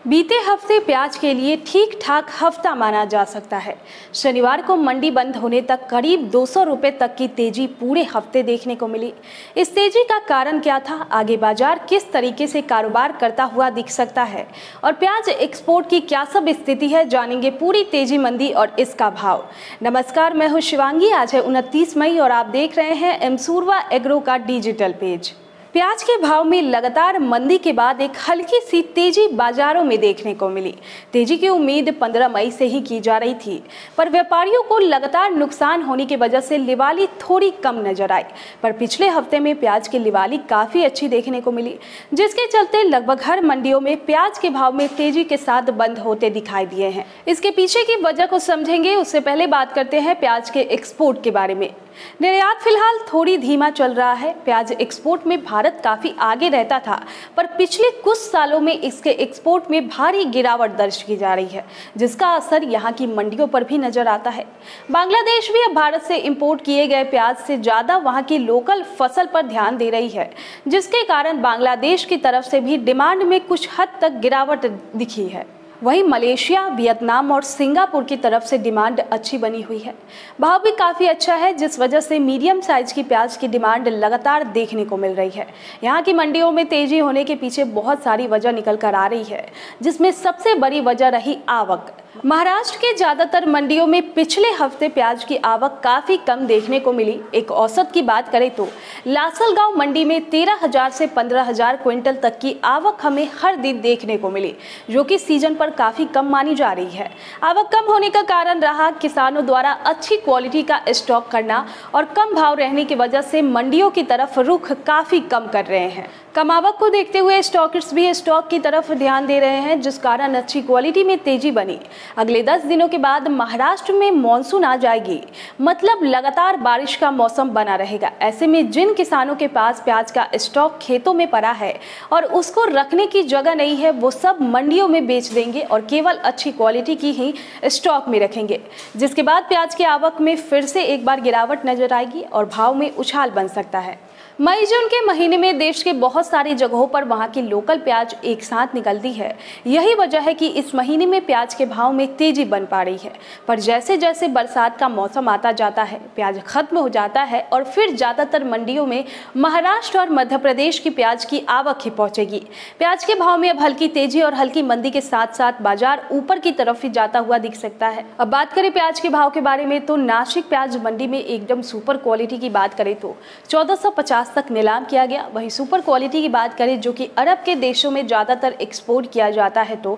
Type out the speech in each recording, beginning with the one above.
बीते हफ्ते प्याज के लिए ठीक ठाक हफ्ता माना जा सकता है। शनिवार को मंडी बंद होने तक करीब 200 रुपए तक की तेजी पूरे हफ्ते देखने को मिली। इस तेजी का कारण क्या था, आगे बाजार किस तरीके से कारोबार करता हुआ दिख सकता है और प्याज एक्सपोर्ट की क्या सब स्थिति है, जानेंगे पूरी तेजी मंदी और इसका भाव। नमस्कार, मैं हूं शिवांगी। आज है 29 मई और आप देख रहे हैं एमसूरवा एग्रो का डिजिटल पेज। प्याज के भाव में लगातार मंदी के बाद एक हल्की सी तेजी बाजारों में देखने को मिली। तेजी की उम्मीद 15 मई से ही की जा रही थी, पर व्यापारियों को लगातार नुकसान होने की वजह से लिवाली थोड़ी कम नजर आई। पर पिछले हफ्ते में प्याज की लिवाली काफी अच्छी देखने को मिली, जिसके चलते लगभग हर मंडियों में प्याज के भाव में तेजी के साथ बंद होते दिखाई दिए हैं। इसके पीछे की वजह को समझेंगे, उससे पहले बात करते हैं प्याज के एक्सपोर्ट के बारे में। निर्यात फिलहाल थोड़ी धीमा चल रहा है। प्याज एक्सपोर्ट में भारत काफी आगे रहता था, पर पिछले कुछ सालों में इसके एक्सपोर्ट में भारी गिरावट दर्ज की जा रही है, जिसका असर यहां की मंडियों पर भी नजर आता है। बांग्लादेश भी अब भारत से इंपोर्ट किए गए प्याज से ज्यादा वहां की लोकल फसल पर ध्यान दे रही है, जिसके कारण बांग्लादेश की तरफ से भी डिमांड में कुछ हद तक गिरावट दिखी है। वहीं मलेशिया, वियतनाम और सिंगापुर की तरफ से डिमांड अच्छी बनी हुई है। भाव भी काफ़ी अच्छा है, जिस वजह से मीडियम साइज की प्याज की डिमांड लगातार देखने को मिल रही है। यहाँ की मंडियों में तेजी होने के पीछे बहुत सारी वजह निकल कर आ रही है, जिसमें सबसे बड़ी वजह रही आवक। महाराष्ट्र के ज्यादातर मंडियों में पिछले हफ्ते प्याज की आवक काफी कम देखने को मिली। एक औसत की बात करें तो लासलगांव मंडी में 13,000 से 15,000 क्विंटल तक की आवक हमें हर दिन देखने को मिली, जो कि सीजन पर काफी कम मानी जा रही है। आवक कम होने का कारण रहा किसानों द्वारा अच्छी क्वालिटी का स्टॉक करना और कम भाव रहने की वजह से मंडियों की तरफ रुख काफी कम कर रहे हैं। कम आवक को देखते हुए स्टॉकिस्ट भी स्टॉक की तरफ ध्यान दे रहे हैं, जिस कारण अच्छी क्वालिटी में तेजी बनी। अगले 10 दिनों के बाद महाराष्ट्र में मॉनसून आ जाएगी, मतलब लगातार बारिश का मौसम बना रहेगा। ऐसे में जिन किसानों के पास प्याज का स्टॉक खेतों में पड़ा है और उसको रखने की जगह नहीं है, वो सब मंडियों में बेच देंगे और केवल अच्छी क्वालिटी की ही स्टॉक में रखेंगे, जिसके बाद प्याज की आवक में फिर से एक बार गिरावट नजर आएगी और भाव में उछाल बन सकता है। मई जून के महीने में देश के बहुत सारी जगहों पर वहां की लोकल प्याज एक साथ निकलती है। यही वजह है कि इस महीने में प्याज के भाव में तेजी बन पा रही है। पर जैसे जैसे बरसात का मौसम आता जाता है, प्याज खत्म हो जाता है और फिर ज्यादातर मंडियों में महाराष्ट्र और मध्य प्रदेश की प्याज की आवक ही पहुंचेगी। प्याज के भाव में अब हल्की तेजी और हल्की मंदी के साथ साथ बाजार ऊपर की तरफ ही जाता हुआ दिख सकता है। अब बात करें प्याज के भाव के बारे में, तो नासिक प्याज मंडी में एकदम सुपर क्वालिटी की बात करें तो 1450 तक नीलाम किया गया। वहीं सुपर क्वालिटी की बात करें, जो कि अरब के देशों में ज्यादातर एक्सपोर्ट किया जाता है, तो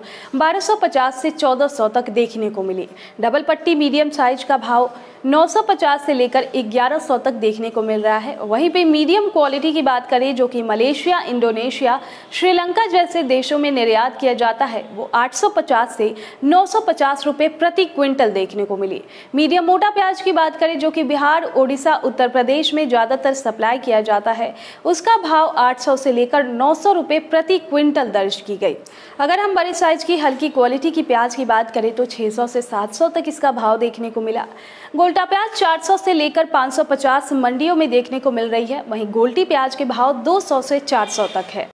1250 से 1400 तक देखने को मिली। डबल पट्टी मीडियम साइज का भाव 950 से लेकर 1100 तक देखने को मिल रहा है। वहीं पे मीडियम क्वालिटी की बात करें, जो कि मलेशिया, इंडोनेशिया, श्रीलंका जैसे देशों में निर्यात किया जाता है, वो 850 से 950 रुपए प्रति क्विंटल देखने को मिली। मीडियम मोटा प्याज की बात करें, जो कि बिहार, ओडिशा, उत्तर प्रदेश में ज्यादातर सप्लाई किया जाता है, उसका भाव 800 से लेकर 900 रुपए प्रति क्विंटल दर्ज की गई। अगर हम बड़े साइज की हल्की क्वालिटी की प्याज की बात करें, तो 600 से 700 तक इसका भाव देखने को मिला। गोल्टा प्याज 400 से लेकर 550 मंडियों में देखने को मिल रही है। वहीं गोल्टी प्याज के भाव 200 से 400 तक है।